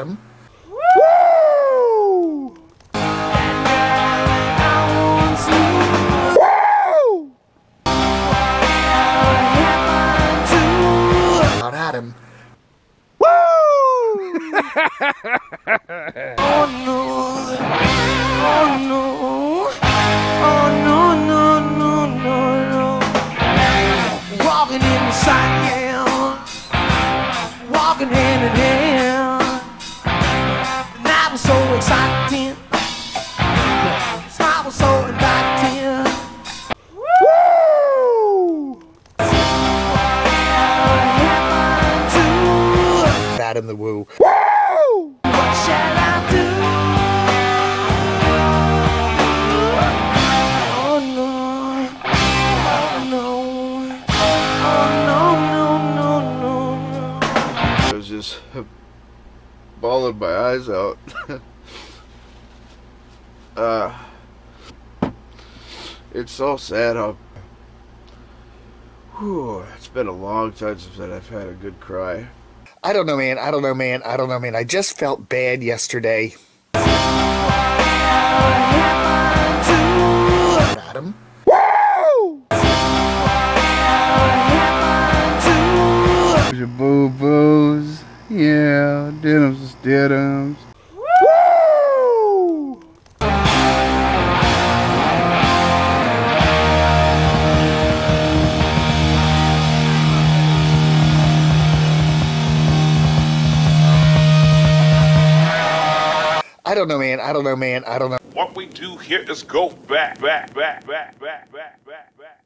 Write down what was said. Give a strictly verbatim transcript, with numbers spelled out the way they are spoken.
Adam. Woo! Not Adam. Woo! Oh no, oh no, oh no, no, no, no, no. Walking in the sun, yeah. Walking hand in hand. The night was so exciting. The smile was so inviting. Woo! Adam the Woo. Woo! What shall I do? Oh no, oh no, oh no, no, no, no, no. I was just bawling my eyes out. uh, it's so sad how. Whew, it's been a long time since I've had a good cry. I don't know, man. I don't know, man. I don't know, man. I just felt bad yesterday. Adam. Woo! Your boo boos, yeah, denims is denims. Woo! I don't know, man. I don't know, man. I don't know. What we do here is go back, back, back, back, back, back, back, back.